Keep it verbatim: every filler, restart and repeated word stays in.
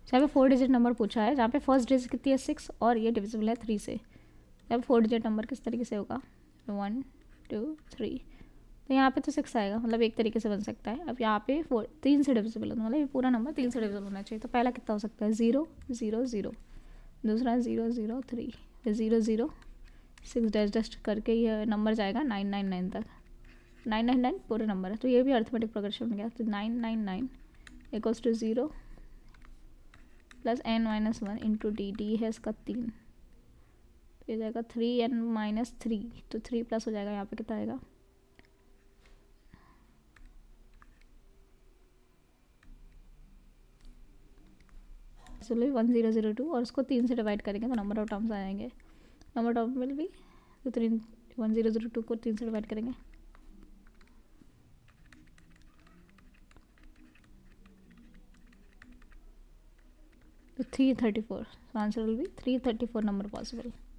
जहाँ पे four digit number पूछा है, जहाँ पे फर्स्ट डिजिट कितनी है सिक्स और ये डिविजिबल है थ्री से, जहाँ पे फोर डिजिट नंबर किस तरीके से होगा, वन टू थ्री, तो यहाँ पे तो सिक्स आएगा, मतलब एक तरीके से बन सकता है। अब यहाँ पे फोर तीन से डिविजिबल है, मतलब ये पूरा नंबर तीन से डिविजिबल होना चाहिए। तो पहला कितना हो सकता है, ज़ीरो ज़ीरो ज़ीरो, दूसरा ज़ीरो ज़ीरो थ्री, फिर zero zero six dash dash करके ये नंबर जाएगा नाइन नाइन नाइन तक, नाइन नाइन नाइन पूरे नंबर है, तो ये भी अर्थमेटिक प्रोग्रेशन बन गया। तो nine nine nine equals to zero plus n minus one into d, d है इसका तीन, तो ये जाएगा थ्री एन माइनस थ्री, तो थ्री प्लस हो जाएगा, यहाँ पे कितना आएगा, चलो वन ज़ीरो ज़ीरो टू, और उसको तीन से डिवाइड करेंगे तो नंबर ऑफ टर्म्स आ जाएंगे, नंबर ऑफ टर्म विल भी, तो three one zero zero two को तीन से डिवाइड करेंगे तो three thirty four, answer will be three thirty four number possible.